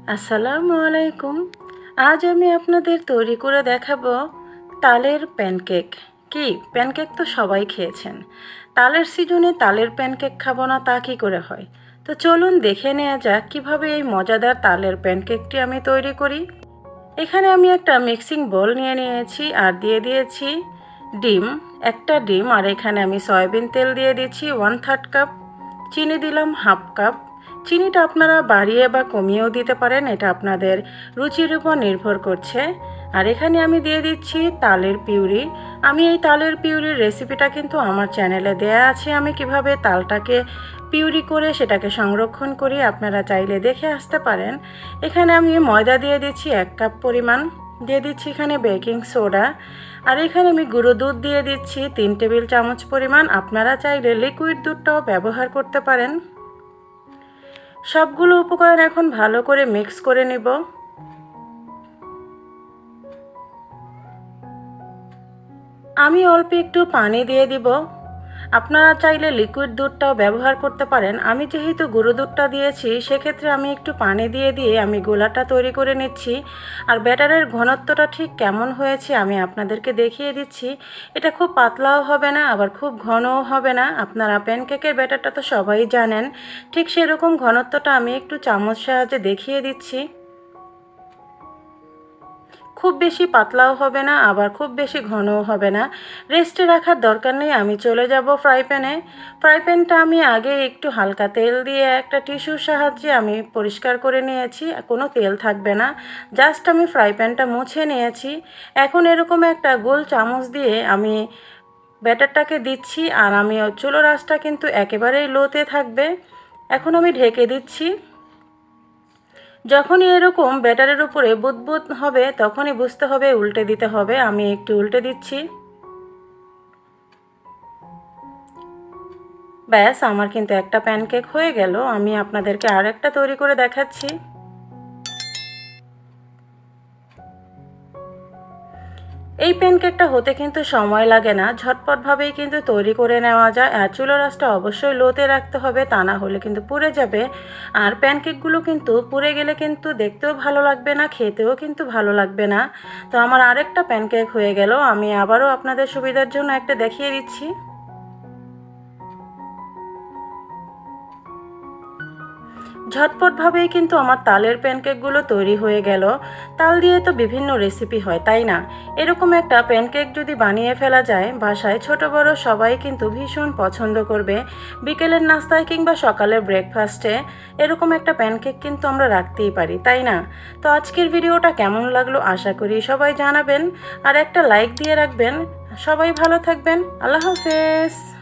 আসসালামু আলাইকুম। আজ আমি আপনাদের তৈরি করে দেখাবো তালের প্যানকেক। কি প্যানকেক তো সবাই খেয়েছেন, তালের সিজনে তালের প্যানকেক খাবো না তা কি করে হয়? তো চলুন দেখে নেওয়া যাক কীভাবে এই মজাদার তালের প্যানকেকটি আমি তৈরি করি। এখানে আমি একটা মিক্সিং বোল নিয়ে নিয়েছি আর দিয়ে দিয়েছি ডিম, একটা ডিম, আর এখানে আমি সয়াবিন তেল দিয়ে দিচ্ছি 1/3 কাপ, চিনি দিলাম 1/2 কাপ। চিনিটা আপনারা বাড়িয়ে বা কমিয়েও দিতে পারেন, এটা আপনাদের রুচির উপর নির্ভর করছে। আর এখানে আমি দিয়ে দিচ্ছি তালের পিউরি। আমি এই তালের পিউরির রেসিপিটা কিন্তু আমার চ্যানেলে দেয়া আছে, আমি কিভাবে তালটাকে পিউরি করে সেটাকে সংরক্ষণ করি, আপনারা চাইলে দেখে আসতে পারেন। এখানে আমি ময়দা দিয়ে দিচ্ছি 1 কাপ পরিমাণ, দিয়ে দিচ্ছি এখানে বেকিং সোডা, আর এখানে আমি গুঁড়ো দুধ দিয়ে দিচ্ছি 3 টেবিল চামচ পরিমাণ। আপনারা চাইলে লিকুইড দুধটাও ব্যবহার করতে পারেন। সবগুলো উপকরণ এখন ভালো করে মিক্স করে নিব। আমি অল্প একটু পানি দিয়ে দিব, আপনারা চাইলে লিকুইড দুধটাও ব্যবহার করতে পারেন। আমি যেহেতু গুঁড়ো দুধটা দিয়েছি সেক্ষেত্রে আমি একটু পানি দিয়ে আমি গোলাটা তৈরি করে নিচ্ছি। আর ব্যাটারের ঘনত্বটা ঠিক কেমন হয়েছে আমি আপনাদেরকে দেখিয়ে দিচ্ছি। এটা খুব পাতলাও হবে না আবার খুব ঘনও হবে না। আপনারা প্যানকেকের ব্যাটারটা তো সবাই জানেন, ঠিক সেরকম ঘনত্বটা আমি একটু চামচ সাহায্যে দেখিয়ে দিচ্ছি। খুব বেশি পাতলাও হবে না আবার খুব বেশি ঘনও হবে না। রেস্টে রাখার দরকার নেই, আমি চলে যাব ফ্রাই প্যানে। ফ্রাই প্যানটা আমি আগে একটু হালকা তেল দিয়ে একটা টিস্যুর সাহায্যে আমি পরিষ্কার করে নিয়েছি, কোনো তেল থাকবে না। জাস্ট আমি ফ্রাই প্যানটা মুছে নিয়েছি। এখন এরকম একটা গোল চামচ দিয়ে আমি ব্যাটারটাকে দিচ্ছি, আর আমি চুলোর আঁচটা কিন্তু একেবারেই লোতে থাকবে। এখন আমি ঢেকে দিচ্ছি। যখনই এরকম ব্যাটারের উপরে বুদবুদ হবে তখনই বুঝতে হবে উল্টে দিতে হবে। আমি একটু উল্টে দিচ্ছি। ব্যাস, আমার কিন্তু একটা প্যানকেক হয়ে গেল। আমি আপনাদেরকে আরেকটা তৈরি করে দেখাচ্ছি। এই প্যানকেকটা হতে কিন্তু সময় লাগে না, ঝটপটভাবেই কিন্তু তৈরি করে নেওয়া যায়। আর চুলার আঁচটা অবশ্যই লোতে রাখতে হবে, তা না হলে কিন্তু পুড়ে যাবে। আর প্যানকেকগুলো কিন্তু পুড়ে গেলে কিন্তু দেখতেও ভালো লাগবে না, খেতেও কিন্তু ভালো লাগবে না। তো আমার আরেকটা প্যানকেক হয়ে গেল, আমি আবারও আপনাদের সুবিধার জন্য একটা দেখিয়ে দিচ্ছি। ঝটপটভাবেই কিন্তু আমার তালের প্যানকেকগুলো তৈরি হয়ে গেল। তাল দিয়ে তো বিভিন্ন রেসিপি হয়, তাই না? এরকম একটা প্যানকেক যদি বানিয়ে ফেলা যায় বাসায়, ছোট বড় সবাই কিন্তু ভীষণ পছন্দ করবে। বিকেলের নাস্তায় কিংবা সকালের ব্রেকফাস্টে এরকম একটা প্যানকেক কিন্তু আমরা রাখতেই পারি, তাই না? তো আজকের ভিডিওটা কেমন লাগলো আশা করি সবাই জানাবেন, আর একটা লাইক দিয়ে রাখবেন। সবাই ভালো থাকবেন। আল্লাহ হাফেজ।